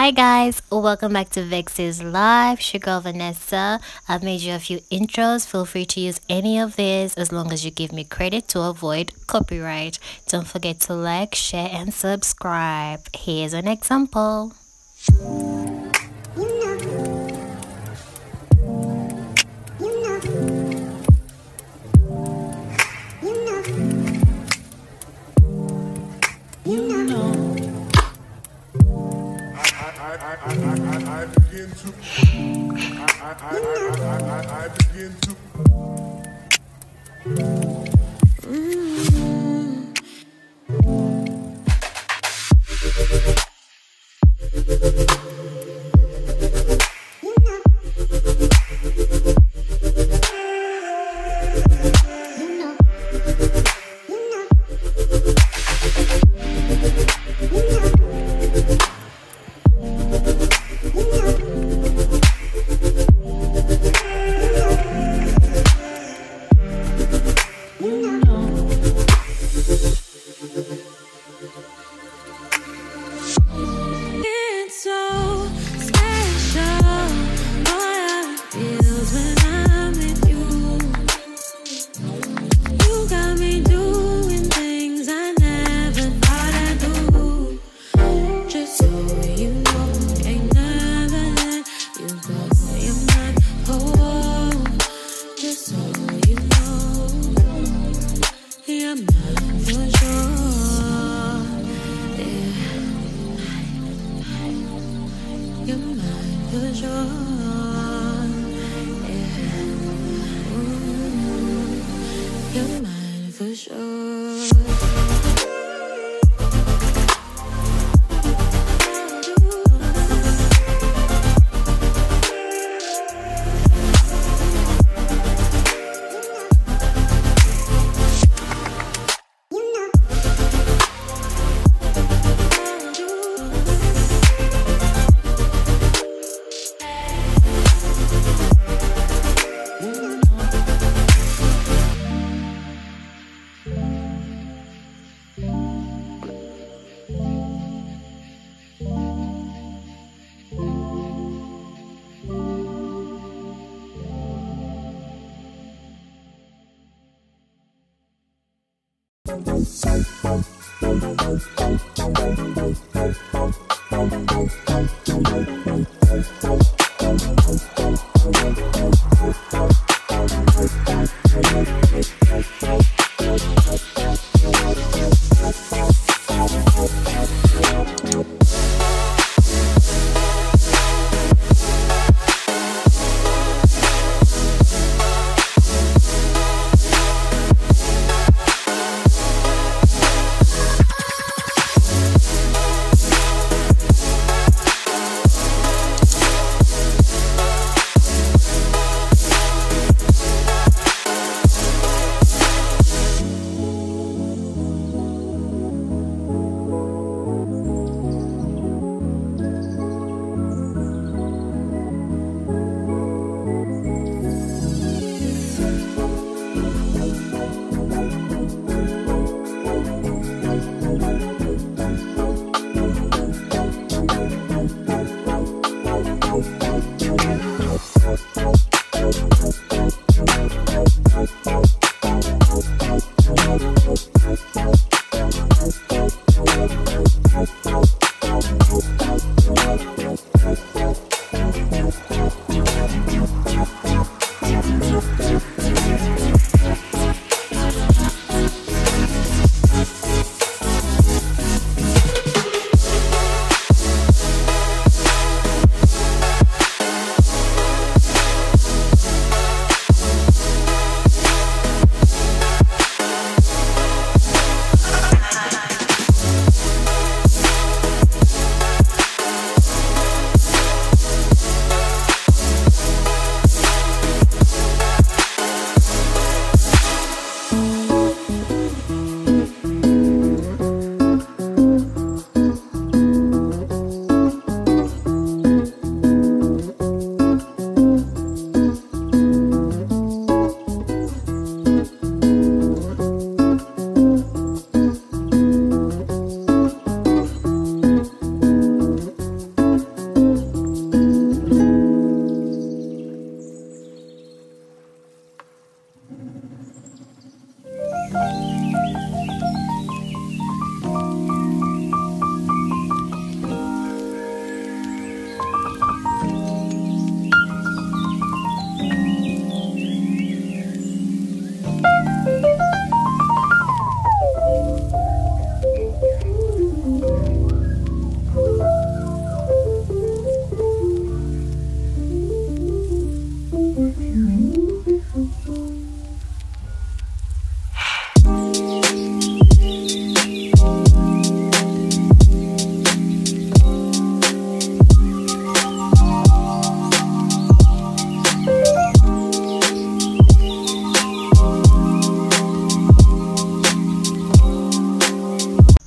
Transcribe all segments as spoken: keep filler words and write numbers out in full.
Hi guys, welcome back to Vexy's Live. It's your girl Vanessa. I've made you a few intros. Feel free to use any of these as long as you give me credit to avoid copyright. Don't forget to like, share, and subscribe. Here's an example. I, I, I, I begin to I, I, I, I, I, I begin to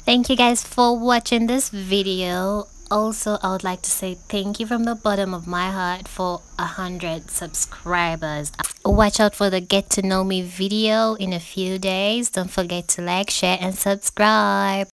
Thank you guys for watching this video. Also, I would like to say thank you from the bottom of my heart for a hundred subscribers. Watch out for the get to know me video in a few days. Don't forget to like, share and subscribe.